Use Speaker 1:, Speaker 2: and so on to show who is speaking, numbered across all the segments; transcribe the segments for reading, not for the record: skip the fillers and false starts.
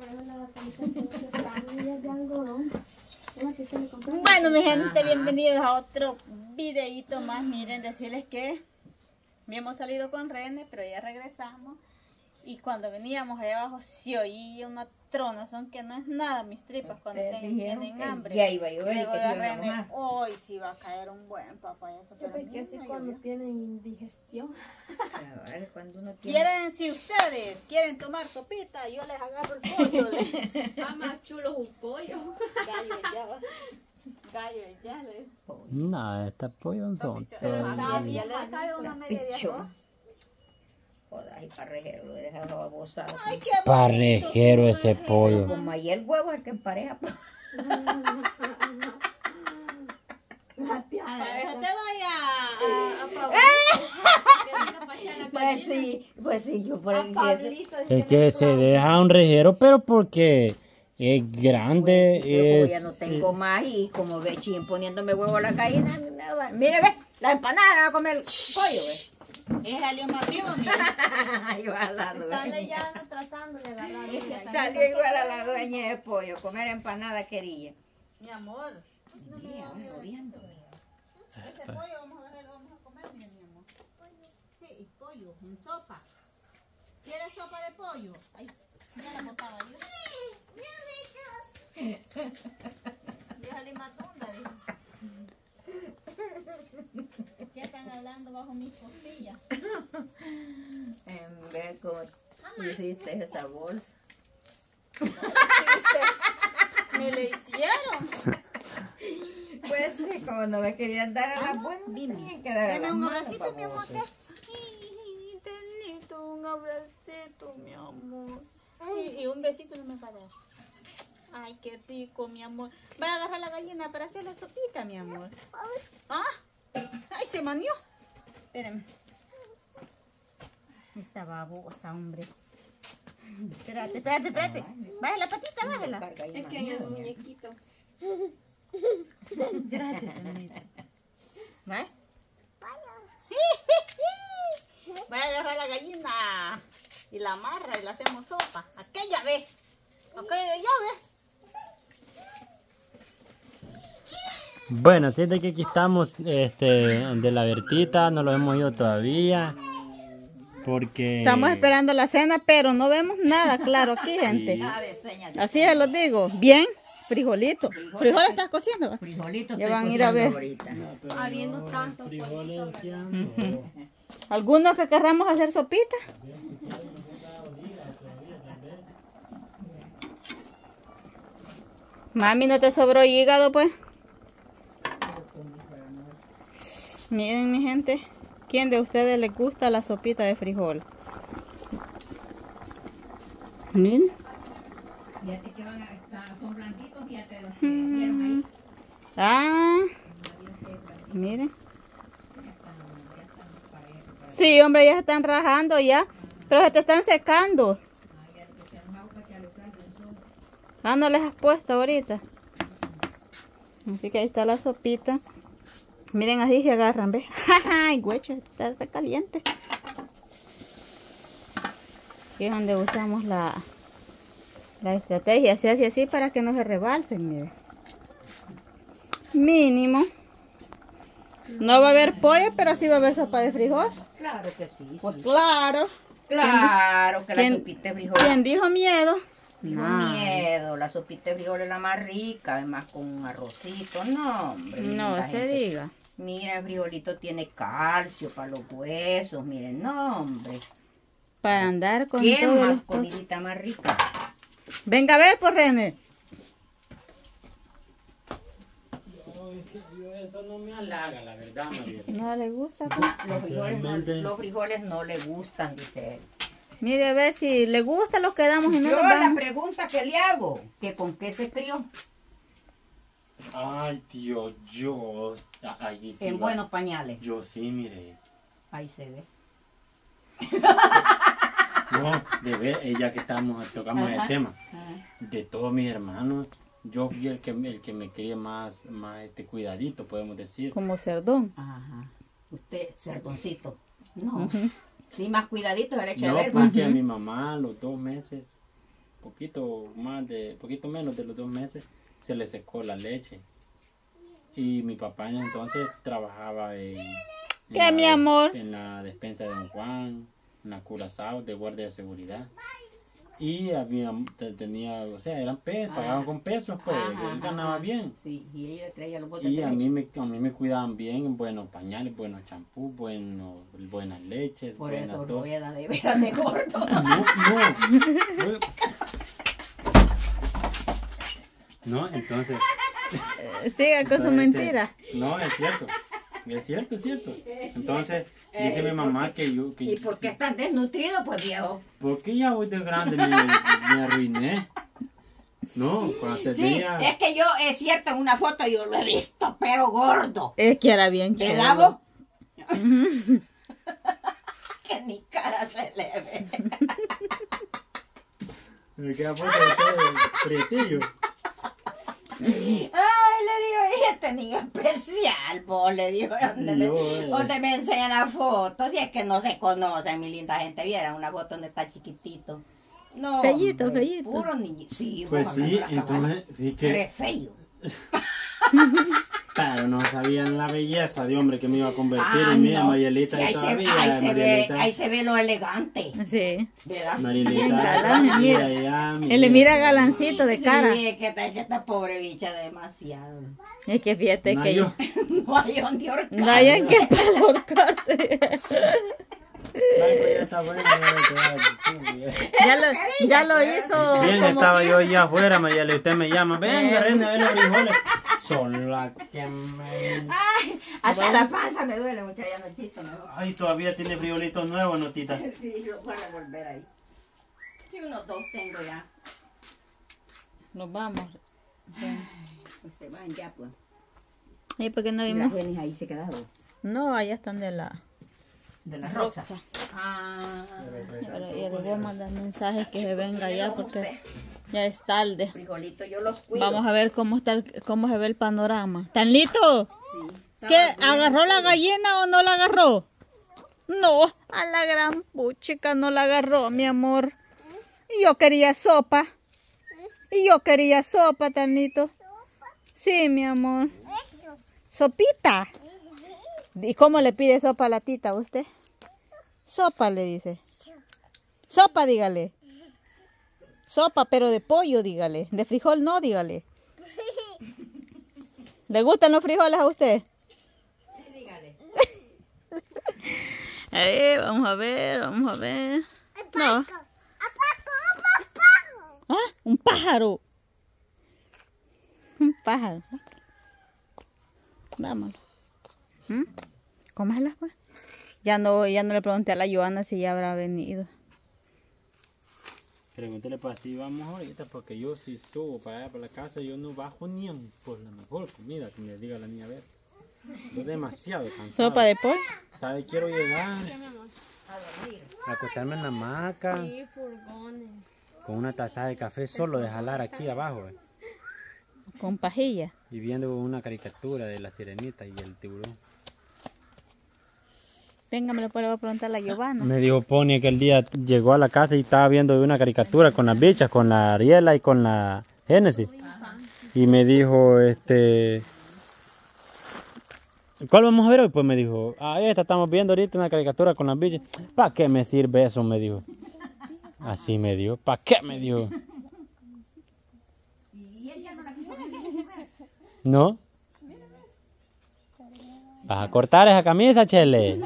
Speaker 1: Bueno, mi gente, bienvenidos a otro videito más. Miren, decirles que habíamos salido con René, pero ya regresamos. Y cuando veníamos allá abajo se oía una tronazón que no es nada mis tripas cuando tienen hambre.
Speaker 2: Ya iba a llover y que
Speaker 1: René, hoy sí va a caer un buen papayazo.
Speaker 3: Pero es que así cuando tienen indigestión.
Speaker 2: Claro, cuando uno tiene...
Speaker 1: ¿Quieren, si ustedes quieren tomar sopita, yo les agarro el pollo?
Speaker 3: Ah, más chulo un pollo.
Speaker 1: Gallo ya.
Speaker 4: No, está pollo son.
Speaker 1: Ya le cae una media de arroz.
Speaker 2: Joder, y parrejero lo he dejado babosado.
Speaker 1: Ay, qué
Speaker 4: Parrejero ese pollo.
Speaker 2: Como ahí el huevo es el que empareja.
Speaker 1: Te doy a
Speaker 2: Pues sí, yo por el
Speaker 4: Es que se deja un rejero, pero porque es grande.
Speaker 2: Yo ya no tengo más y como ve Chin poniéndome huevo a la gallina, mire, ve, la empanada va a comer el pollo, ve.
Speaker 1: Es alguien más vivo, mira.
Speaker 3: Están ya tratando de agarrar.
Speaker 2: Salió igual a la dueña de pollo, comer empanada quería.
Speaker 1: Mi amor.
Speaker 2: Mira, odiando.
Speaker 1: Este pollo vamos a comer, mi amor. Sí, pollo, en sopa. ¿Quieres sopa de pollo? Ay, ya la botaba yo. Déjale matunda, dijo. ¿Qué están hablando bajo mis costillas?
Speaker 2: En ver cómo hiciste esa bolsa.
Speaker 1: Me le hicieron.
Speaker 2: Pues sí, como no me querían dar a la buena, tenían que dar a la
Speaker 1: Dame un
Speaker 2: mala,
Speaker 1: abracito, mi amor.
Speaker 2: babosos.
Speaker 1: Tenito, un abracito, mi amor. Y un besito no me va a dar. Ay, qué rico, mi amor. Voy a agarrar la gallina para hacer la sopita, mi amor. ¿Ah? Ay, se manió. Espérenme. Esta babosa, hombre. Espérate. Baja la patita, bájala.
Speaker 3: Es que en el muñequito.
Speaker 1: ¿Va? Voy a agarrar la gallina y la amarra y la hacemos sopa. Aquella vez. Aquella vez.
Speaker 4: Bueno, así es de que aquí estamos de la Bertita, no lo hemos ido todavía. Porque...
Speaker 1: Estamos esperando la cena, pero no vemos nada claro aquí, gente.
Speaker 4: Sí.
Speaker 1: Así se los digo. Bien, frijolito. ¿Frijol estás cociendo?
Speaker 2: Frijolitos
Speaker 1: Ya
Speaker 2: estoy
Speaker 1: van a ir a ver.
Speaker 2: ahorita.
Speaker 3: Habiendo tanto
Speaker 1: ¿Algunos que querramos hacer sopita? Mami, ¿no te sobró hígado, pues? Miren, mi gente. ¿Quién de ustedes les gusta la sopita de frijol? Miren.
Speaker 2: Fíjate que son blanquitos, fíjate los que vieron ahí.
Speaker 1: Ah, miren. Sí, hombre, ya se están rajando ya, pero se te están secando. Ah, no les has puesto ahorita. Así que ahí está la sopita. Miren, así se agarran, ¿ves? Ay, güecho, está caliente. Aquí es donde usamos la estrategia. Se hace así para que no se rebalsen, miren. Mínimo. No va a haber pollo, pero sí va a haber sopa de frijol.
Speaker 2: Claro que sí.
Speaker 1: Pues claro.
Speaker 2: Claro que la sopita de frijol.
Speaker 1: ¿Quién dijo miedo?
Speaker 2: No miedo, la sopita de frijol es la más rica, además con un arrocito. No, hombre.
Speaker 1: No se diga.
Speaker 2: Mira, el frijolito tiene calcio para los huesos, miren, no, hombre.
Speaker 1: Para andar con
Speaker 2: ¿Qué
Speaker 1: todo.
Speaker 2: más comidita más rica?
Speaker 1: Venga a ver, pues, René.
Speaker 4: Eso no me halaga, la verdad, María.
Speaker 1: No le gusta, pues.
Speaker 2: Los frijoles no le gustan, dice él.
Speaker 1: Mire a ver si le gusta, los quedamos y no
Speaker 2: Yo
Speaker 1: nos
Speaker 2: la
Speaker 1: vamos.
Speaker 2: pregunta que le hago, que con qué se crió.
Speaker 4: Ay, tío, yo... Ahí sí
Speaker 2: En
Speaker 4: va.
Speaker 2: buenos pañales.
Speaker 4: Yo sí, mire.
Speaker 2: Ahí se ve.
Speaker 4: No, de ver, ya que tocamos el tema. De todos mis hermanos, yo fui el que me quería más cuidadito, podemos decir.
Speaker 1: Como cerdón.
Speaker 2: Ajá. Usted, cerdoncito. No. Sí, más cuidadito de leche de
Speaker 4: No,
Speaker 2: verba.
Speaker 4: porque a mi mamá, a los 2 meses, poquito menos de los 2 meses, se le secó la leche. Y mi papá entonces trabajaba
Speaker 1: ¿Qué, mi amor?
Speaker 4: En la despensa de Don Juan, en la Curazao de guardia de seguridad. Y tenía, o sea, eran pesos, pagaban con pesos, pues, él ganaba bien.
Speaker 2: Sí, y ella traía los botes
Speaker 4: Y
Speaker 2: de
Speaker 4: a
Speaker 2: leche.
Speaker 4: mí me cuidaban bien, buenos pañales, buenos champús, buenas leches,
Speaker 2: Por
Speaker 4: buenas
Speaker 2: eso
Speaker 4: todo.
Speaker 2: rueda de veras de gordo.
Speaker 4: No, entonces...
Speaker 1: Siga con su mentira.
Speaker 4: No, es cierto. Es cierto. Entonces, dice mi mamá que yo...
Speaker 2: ¿Y por qué estás desnutrido, pues, viejo?
Speaker 4: Porque ya voy de grande, me arruiné. No, cuando te
Speaker 2: Sí,
Speaker 4: tenía...
Speaker 2: es que yo, es cierto, en una foto yo lo he visto, pero gordo.
Speaker 1: Es que era bien
Speaker 2: ¿Verdad
Speaker 1: chulo.
Speaker 2: vos? Que ni cara se le ve.
Speaker 4: Me queda foto de todo prietillo.
Speaker 2: Ay, le digo, y este niño especial, vos, le digo, donde me enseñan las fotos, y es que no se conocen, mi linda gente, vieran una foto donde está chiquitito. No,
Speaker 1: Fellito,
Speaker 2: hombre,
Speaker 1: fellito.
Speaker 2: puro niño. Sí,
Speaker 4: Pues
Speaker 2: vos,
Speaker 4: sí,
Speaker 2: hablando las
Speaker 4: entonces, sí que...
Speaker 2: Re feo.
Speaker 4: Pero no sabían la belleza de hombre que me iba a convertir.
Speaker 2: Ah,
Speaker 4: Y mira,
Speaker 2: no.
Speaker 4: Marielita
Speaker 2: Sí,
Speaker 4: todavía.
Speaker 2: ahí se ve lo elegante,
Speaker 1: Sí.
Speaker 2: ¿verdad?
Speaker 1: Bien
Speaker 4: Marielita
Speaker 1: galán,
Speaker 4: todavía,
Speaker 1: mira.
Speaker 4: ya,
Speaker 1: Él le mira galancito de cara.
Speaker 2: Sí, es que esta pobre bicha demasiado.
Speaker 1: Es que fíjate
Speaker 4: No,
Speaker 1: que
Speaker 4: yo.
Speaker 2: No hay donde ahorcar.
Speaker 1: vayan que para ahorcarte.
Speaker 4: Ay, pues ya está bueno,
Speaker 1: Ya lo hizo.
Speaker 4: Bien,
Speaker 1: como
Speaker 4: estaba
Speaker 1: que-
Speaker 4: yo allá afuera, Mayeli, usted me llama. Venga, Reina, a ver los frijoles. Son la que me...
Speaker 2: Ay, hasta la panza me duele mucho, ya no chito mejor.
Speaker 4: Ay, todavía tiene frijolitos nuevos, Notita.
Speaker 2: Sí, lo voy a volver ahí. Sí, unos 2 tengo ya.
Speaker 1: Nos vamos.
Speaker 2: Pues se van ya, pues.
Speaker 1: ¿Y por qué no
Speaker 2: Y las
Speaker 1: vimos?
Speaker 2: genes ahí se quedaron.
Speaker 1: No, allá están de la
Speaker 2: Rosa.
Speaker 1: rosa.
Speaker 2: Ah,
Speaker 1: Pero ya les voy a mandar mensajes que se venga ya porque ya es tarde.
Speaker 2: frijolitos yo los cuido.
Speaker 1: Vamos a ver cómo se ve el panorama. ¿Tan listo?
Speaker 2: Sí.
Speaker 1: ¿Qué? ¿Agarró la gallina o no la agarró? No, a la gran puchica no la agarró, mi amor. Y yo quería sopa. Tanito. Sí, mi amor. Sopita. ¿Y cómo le pide sopa a la tita usted? Sopa le dice. Sopa, dígale. Sopa, pero de pollo, dígale. De frijol no, dígale. ¿Le gustan los frijoles a usted?
Speaker 2: Sí, dígale.
Speaker 1: Vamos a ver. No. Ah, un pájaro. Un pájaro. Vámonos. Cómelas, pues. Ya no le pregunté a la Joana si ya habrá venido.
Speaker 4: Pregúntale para si vamos ahorita, porque yo si subo para allá, para la casa, yo no bajo ni por la mejor comida que me diga la niña. A ver, estoy demasiado cansado.
Speaker 1: Sopa de pollo.
Speaker 4: ¿Sabe? Quiero llegar a acostarme en la hamaca
Speaker 3: Sí, furgones.
Speaker 4: con una taza de café solo de jalar aquí abajo,
Speaker 1: Con pajilla.
Speaker 4: y viendo una caricatura de la sirenita y el tiburón.
Speaker 1: Venga, me lo puedo preguntar a la Giovanna.
Speaker 4: Me dijo Pony que el día llegó a la casa y estaba viendo una caricatura con las bichas, con la Ariela y con la Génesis. Y me dijo, ¿cuál vamos a ver hoy? Pues me dijo, esta estamos viendo ahorita una caricatura con las bichas. ¿Para qué me sirve eso? Me dijo. Así me dijo, ¿para qué? Me dijo.
Speaker 2: ¿Y ella no la quiso ver?
Speaker 4: ¿No? ¿Vas a cortar esa camisa, Chele?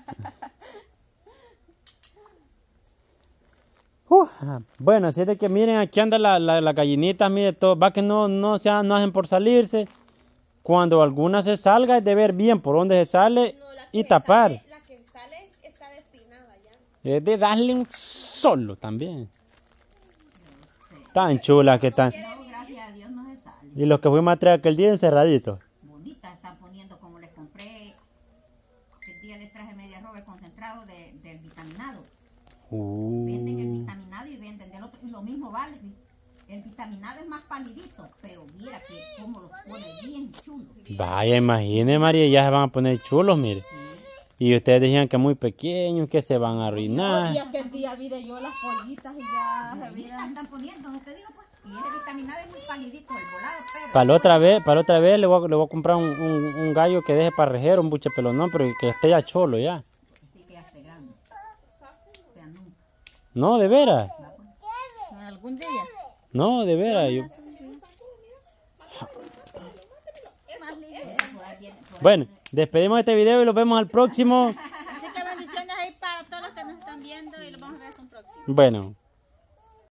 Speaker 4: Bueno, así es de que miren, aquí anda la gallinita, mire, todo, va que no hacen por salirse. Cuando alguna se salga es de ver bien por dónde se sale
Speaker 3: No, la
Speaker 4: y
Speaker 3: que
Speaker 4: tapar.
Speaker 3: sale- la que sale está destinada ya.
Speaker 4: Es de darle un solo también. Tan chulas que están.
Speaker 2: No, gracias a Dios no se sale.
Speaker 4: Y los que fuimos a traer aquel día encerraditos.
Speaker 2: Bonitas están poniendo como les compré. El día les traje media roba concentrado del vitaminado. Venden el vitaminado y venden del otro. Y lo mismo vale. El vitaminado es más palidito, pero mira que cómo los pone bien chulos.
Speaker 4: Vaya, imagine, María, ya se van a poner chulos, mire. Y ustedes decían que muy pequeños, que se van a arruinar.
Speaker 1: Y aquel día vi de yo las pollitas y ya se
Speaker 2: Ahorita
Speaker 1: veían.
Speaker 2: están poniendo, no te digo pues. Y ese vitaminado es muy palidito, el volado, pero.
Speaker 4: Para la otra vez le voy a comprar un gallo que deje parrejero, un buche pelonón, pero que esté ya cholo ya.
Speaker 2: Sí que ya esté grande. O sea, nunca.
Speaker 4: No, de veras.
Speaker 1: Algún día.
Speaker 4: No, de veras. Bueno, despedimos este video y los vemos al próximo.
Speaker 1: Así que bendiciones ahí para todos los que nos están viendo y los vamos a ver hasta un próximo.
Speaker 4: Bueno.